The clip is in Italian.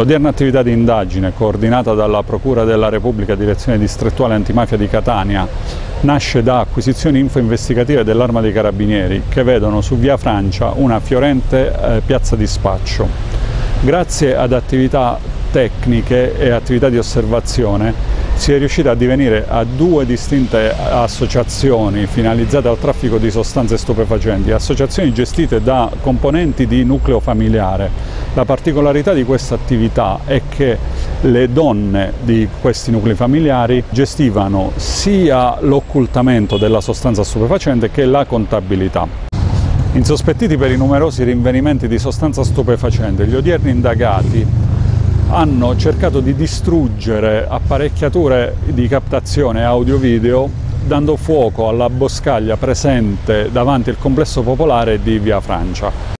L'odierna attività di indagine, coordinata dalla Procura della Repubblica Direzione Distrettuale Antimafia di Catania, nasce da acquisizioni info-investigative dell'Arma dei Carabinieri che vedono su via Francia una fiorente piazza di spaccio. Grazie ad attività tecniche e attività di osservazione si è riusciti a addivenire a due distinte associazioni finalizzate al traffico di sostanze stupefacenti, associazioni gestite da componenti di nucleo familiare. La particolarità di questa attività è che le donne di questi nuclei familiari gestivano sia l'occultamento della sostanza stupefacente che la contabilità. Insospettiti per i numerosi rinvenimenti di sostanza stupefacente, gli odierni indagati hanno cercato di distruggere apparecchiature di captazione audio-video dando fuoco alla boscaglia presente davanti al complesso popolare di via Francia.